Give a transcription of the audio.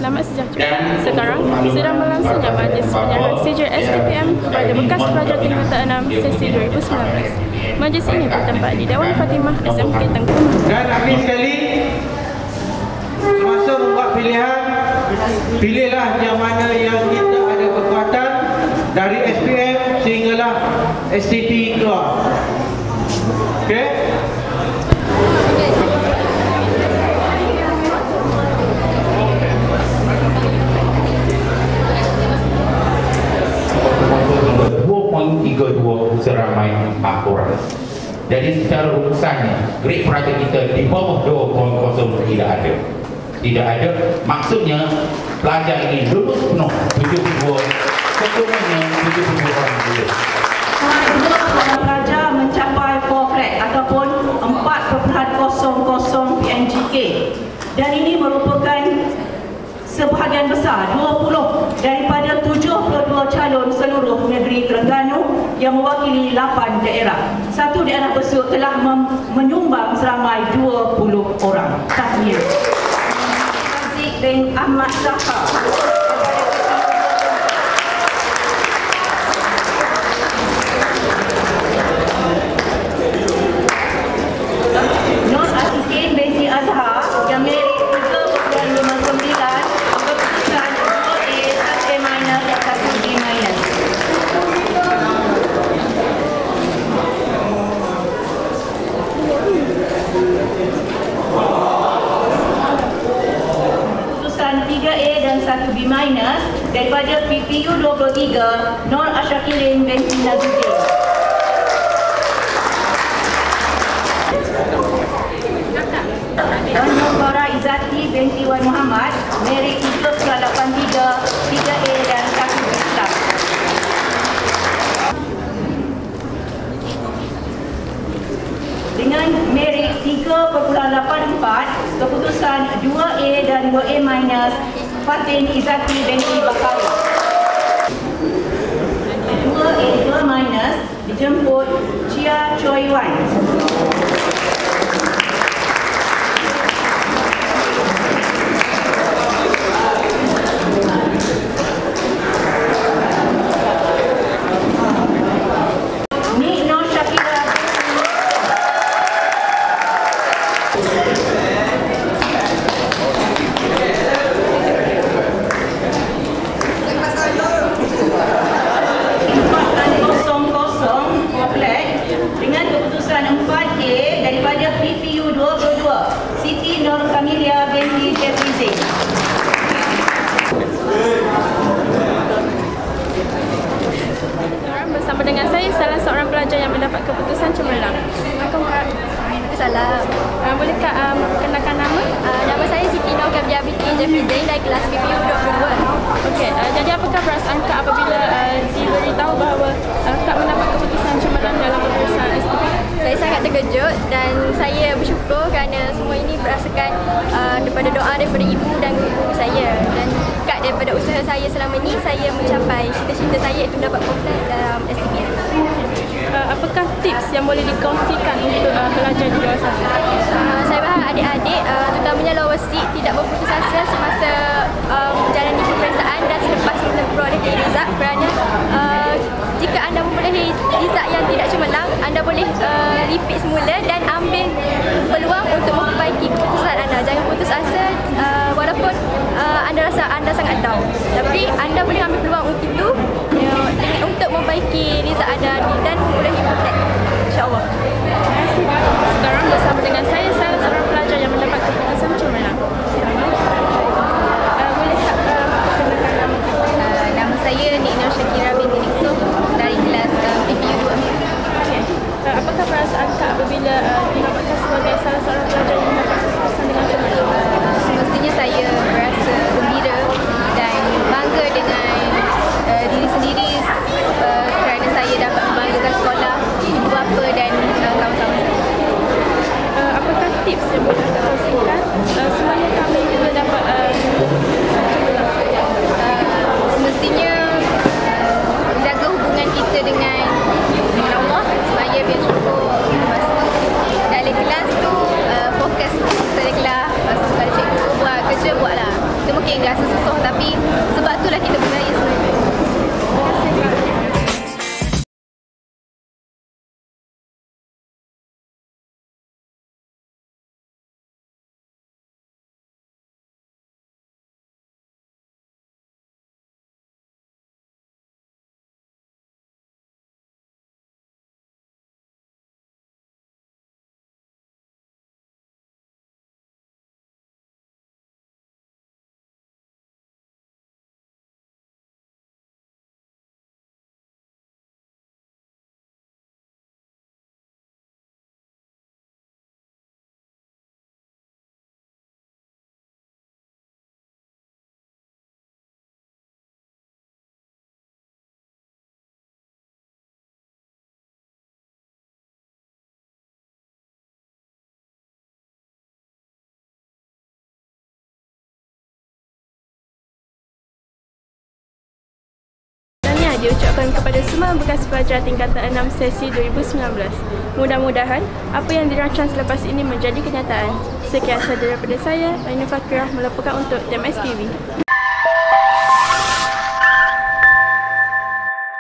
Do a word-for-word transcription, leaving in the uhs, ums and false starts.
Selamat sejahtera. Sekarang sedang berlangsungnya majlis penyaran C J S T P M kepada bekas pelajar tingkatan enam sesi dua ribu sembilan belas. Majlis ini bertempat di Dewan Fatimah S M K Tengku. Dan akhir sekali, semasa membuat pilihan, pilihlah yang mana yang kita ada kekuatan dari S P M sehinggalah S T P keluar. Okey? dua koma tiga dua seramai empat orang. Jadi secara rumusannya, grade peraja kita di bawah dua koma kosong tidak ada. Tidak ada, maksudnya pelajar ini lulus penuh tujuh puluh dua, sekurangnya tujuh puluh dua orang lulus. Dua pelajar mencapai four flat ataupun empat perpuluhan kosong kosong P N G K. Dan ini merupakan sebahagian besar, dua puluh daripada tujuh puluh dua calon seluruh negeri Terengganu yang mewakili lapan daerah. Satu di anak besut telah menyumbang seramai dua puluh orang. Tahniah. Haziq bin Ahmad Zahar. Nur Atikin binti Azhar yang merit tiga koma lima sembilan keputusan dua A satu A minus satu B minus. Keputusan tiga A dan satu B minus daripada P P U dua puluh tiga Nur Asyakilin binti Nazuddin. Dan Nur Farah Izzati binti Wan Muhammad merit tiga koma lapan tiga, tiga A dan satu B plus. Dengan merit tiga koma lapan empat, keputusan dua A dan dua A minus Fatin Izzati binti Bakari. dua A dua minus dijemput Chia Choi Wan. Bersama dengan saya, salah seorang pelajar yang mendapat keputusan cemerlang. Assalamualaikum Kak. Salam. Uh, bolehkah um, kenalkan nama? Uh, nama saya Siti Nur Gabia binti Jeffrey Zain dari kelas P P U dua puluh dua. Okey, uh, jadi apakah perasaan Kak apabila uh, diberitahu bahawa uh, Kak mendapat keputusan cemerlang dalam peperiksaan S T P? Saya sangat terkejut dan saya bersyukur kerana semua ini berdasarkan uh, daripada doa daripada ibu dan guru saya, dan berkat daripada usaha saya selama ini saya mencapai cita-cita saya itu dapat komplit dalam S T P. Uh, apakah tips yang boleh dikongsikan untuk uh, pelajar di luar sana? Uh, saya berharap adik-adik, uh, terutamanya lower seat, tidak berputus asa semasa uh, menjalani peperiksaan dan selepas memperolehi result, kerana uh, jika anda memperolehi result yang tidak cemerlang, anda boleh uh, repeat semula dan ambil peluang untuk memperbaiki keputusan anda. Jangan putus asa uh, walaupun uh, anda rasa anda sangat down, tapi anda boleh ambil peluang untuk itu, uh, dengan, untuk memperbaiki result anda dan memperolehi komplit, insyaAllah. Terima kasih. Sekarang bersama dengan saya, salah seorang pelajar yang mendapat keputusan cemerlang. Uh, boleh tak uh, kenalkan nama? Uh, nama saya Nikna Syakira binti Nikso dari kelas uh, P P U dua. Okay. Uh, apakah perasaan Kak apabila uh, dinobatkan sebagai salah seorang pelajar yang mendapat keputusan dengan cemerlang? Uh, semestinya saya berasa gembira dan bangga dengan uh, diri sendiri uh, kerana saya dapat membanggakan sekolah, ibu bapa dan uh, kawan-kawan saya. Uh, apakah tips yang boleh Kak kongsikan uh, supaya kami juga dapat uh, uh, semestinya uh, jaga hubungan kita dengan dengan Allah supaya biar syukur. Lepas tu dalam kelas tu uh, fokus sedekah, lepas tu kalau cikgu suruh buat kerja buatlah. Itu mungkin rasa diucapkan kepada semua bekas pelajar tingkatan enam sesi dua ribu sembilan belas. Mudah-mudahan apa yang dirancang selepas ini menjadi kenyataan. Sekian sahaja daripada saya, Aina Fakrah melaporkan untuk T M S T V.